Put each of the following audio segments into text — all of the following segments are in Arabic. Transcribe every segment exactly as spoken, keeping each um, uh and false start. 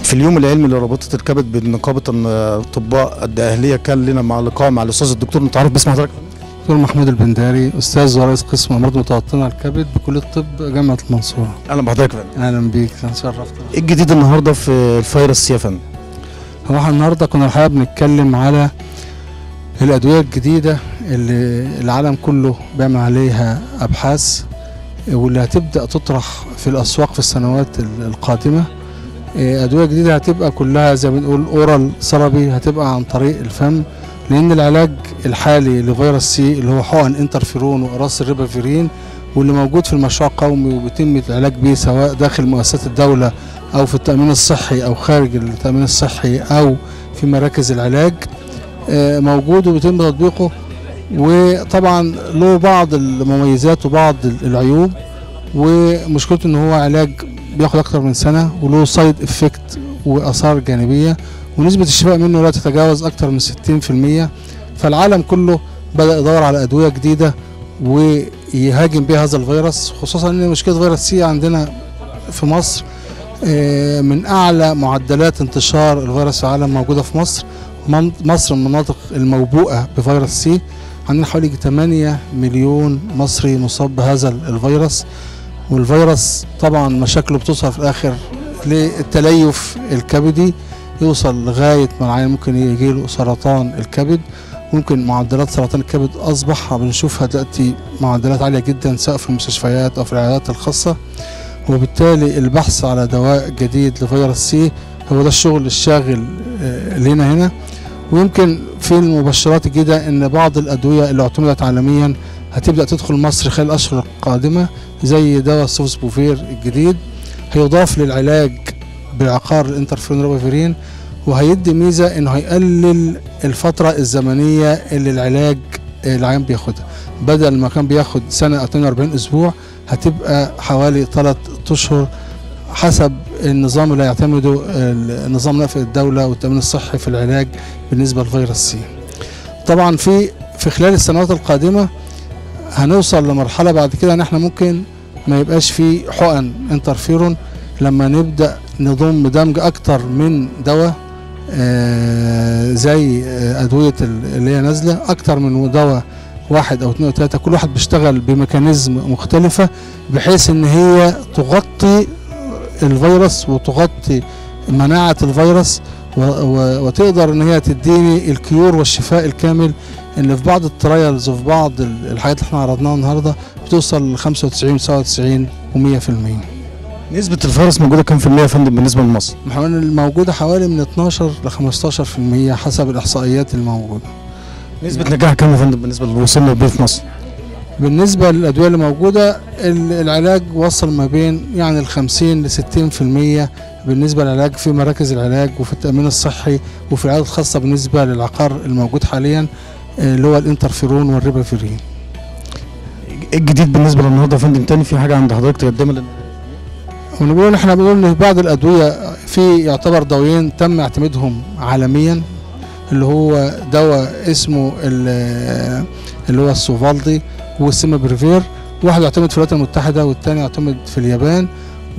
في اليوم العلمي لرابطه الكبد بنقابه الاطباء الدقهليه كان لنا مع لقاء مع الاستاذ الدكتور متعرف باسم حضرتك؟ دكتور محمود البنداري، استاذ ورئيس قسم امراض متوطنه الكبد بكليه الطب جامعه المنصوره. اهلا بحضرتك يا فندم. اهلا بيك، اتشرفت. ايه الجديد النهارده في الفيروس سي يا فندم؟ هو احنا النهارده كنا الحقيقه بنتكلم على الادويه الجديده اللي العالم كله بيعمل عليها ابحاث واللي هتبدا تطرح في الاسواق في السنوات القادمه. ادويه جديده هتبقى كلها زي ما بنقول اورال ثيرابي، هتبقى عن طريق الفم، لان العلاج الحالي لفيروس سي اللي هو حقن انترفيرون واقراص الريبافيرين واللي موجود في المشروع القومي وبيتم العلاج به سواء داخل مؤسسات الدوله او في التامين الصحي او خارج التامين الصحي او في مراكز العلاج، موجود وبيتم تطبيقه. وطبعا له بعض المميزات وبعض العيوب، ومشكلته ان هو علاج بياخد اكتر من سنه وله سايد افكت واثار جانبيه، ونسبه الشفاء منه لا تتجاوز اكتر من ستين في المية. فالعالم كله بدا يدور على ادويه جديده ويهاجم بها هذا الفيروس، خصوصا ان مشكله فيروس سي عندنا في مصر من اعلى معدلات انتشار الفيروس في العالم موجوده في مصر. مصر من المناطق الموبوءه بفيروس سي، عندنا حوالي ثمانية مليون مصري مصاب بهذا الفيروس، والفيروس طبعا مشاكله بتوصل في الاخر للتليف الكبدي، يوصل لغايه ما العيان ممكن يجي له سرطان الكبد. ممكن معدلات سرطان الكبد اصبح بنشوفها دلوقتي معدلات عاليه جدا سواء في المستشفيات او في العيادات الخاصه، وبالتالي البحث على دواء جديد لفيروس سي هو ده الشغل الشاغل لنا هنا. ويمكن في المبشرات الجديده ان بعض الادويه اللي اعتمدت عالميا هتبدا تدخل مصر خلال الاشهر القادمه، زي دواء سوفسبوفير الجديد هيضاف للعلاج بعقار الانترفيرون ريبافيرين، وهيدي ميزه انه هيقلل الفتره الزمنيه اللي العلاج العيان بياخدها، بدل ما كان بياخد سنه او اثنين وأربعين اسبوع هتبقى حوالي ثلاث اشهر حسب النظام اللي هيعتمده نظام نقل الدوله والتامين الصحي في العلاج بالنسبه لفيروس سي. طبعا في في خلال السنوات القادمه هنوصل لمرحله بعد كده ان احنا ممكن ما يبقاش في حقن انترفيرون لما نبدا نضم دمج اكتر من دواء، آه زي آه ادويه اللي هي نازله اكتر من دواء، واحد او اثنين او ثلاثه، كل واحد بيشتغل بميكانيزم مختلفه بحيث ان هي تغطي الفيروس وتغطي مناعه الفيروس وتقدر ان هي تديني الكيور والشفاء الكامل، ان في بعض الترايلز وفي بعض الحاجات اللي احنا عرضناها النهارده بتوصل ل خمسة وتسعين وتسعة وتسعين ومية في المية. نسبة الفيروس موجودة كام في المية يا فندم بالنسبة لمصر؟ موجودة حوالي من اثناشر ل خمستاشر في المية حسب الإحصائيات الموجودة. نسبة نجاح كام يا فندم بالنسبة اللي وصلنا بيه في مصر؟ بالنسبة للأدوية اللي موجودة العلاج وصل ما بين يعني ال خمسين ل ستين في المية بالنسبة للعلاج في مراكز العلاج وفي التأمين الصحي وفي العيادات الخاصة بالنسبة للعقار الموجود حاليا اللي هو الانترفيرون والريبافيرين. ايه الجديد بالنسبة للنهارده يا فندم؟ تاني في حاجة عند حضرتك تقدمها لنا؟ ونقول احنا بنقول ان بعض الادويه في يعتبر دوايين تم اعتمادهم عالميا، اللي هو دواء اسمه اللي هو السوفالدي والسيمابريفير، واحد يعتمد في الولايات المتحده والثاني يعتمد في اليابان،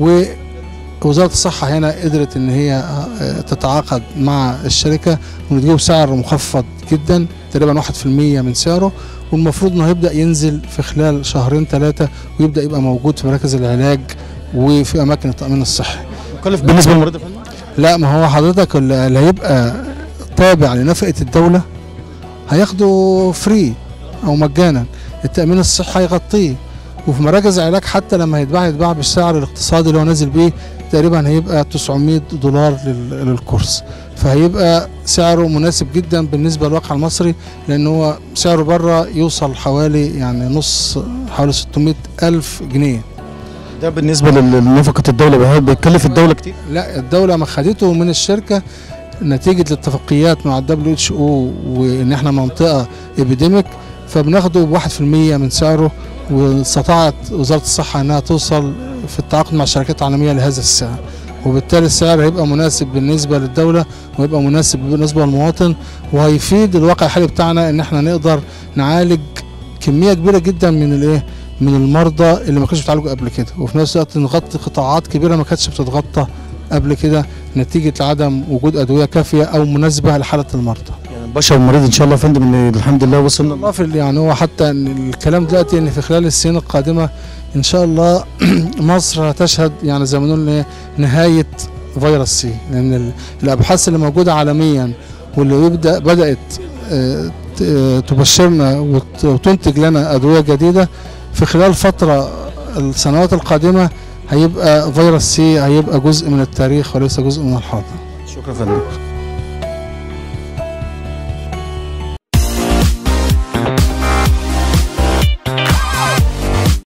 ووزاره الصحه هنا قدرت ان هي تتعاقد مع الشركه وتجيب سعر مخفض جدا تقريبا واحد في المية من سعره، والمفروض انه هيبدا ينزل في خلال شهرين ثلاثه ويبدا يبقى موجود في مراكز العلاج وفي اماكن التامين الصحي. مكلف بالنسبه للمريض يا فندم؟ لا، ما هو حضرتك اللي هيبقى تابع لنفقه الدوله هياخده فري او مجانا، التامين الصحي هيغطيه، وفي مراكز العلاج حتى لما هيتباع هيتباع بالسعر الاقتصادي اللي هو نازل بيه تقريبا هيبقى تسعمية دولار للكورس، فهيبقى سعره مناسب جدا بالنسبه للواقع المصري، لان هو سعره بره يوصل حوالي يعني نص حوالي ستمية ألف جنيه. ده بالنسبه لنفقه الدوله بيكلف الدوله كتير؟ لا، الدوله ما خدته من الشركه نتيجه الاتفاقيات مع الدبليو اتش او وان احنا منطقه ابيديميك، فبناخده بواحد في المية من سعره، واستطاعت وزاره الصحه انها توصل في التعاقد مع الشركات العالميه لهذا السعر، وبالتالي السعر هيبقى مناسب بالنسبه للدوله وهيبقى مناسب بالنسبه للمواطن، وهيفيد الواقع الحالي بتاعنا ان احنا نقدر نعالج كميه كبيره جدا من الايه من المرضى اللي ما كانوش بيتعالجوا قبل كده، وفي نفس الوقت نغطي قطاعات كبيره ما كانتش بتتغطى قبل كده نتيجة عدم وجود أدوية كافية أو مناسبة لحالة المرضى. يعني بشر المريض ان شاء الله يا فندم ان الحمد لله وصلنا. الله في يعني هو حتى إن الكلام دلوقتي ان في خلال السنين القادمة ان شاء الله مصر هتشهد يعني زي ما نقول نهاية فيروس سي، لان الابحاث اللي موجودة عالميا واللي يبدأ بدأت تبشرنا وتنتج لنا أدوية جديدة في خلال فترة السنوات القادمة هيبقى فيروس سي هيبقى جزء من التاريخ وليس جزء من الحاضر. شكرا فندم.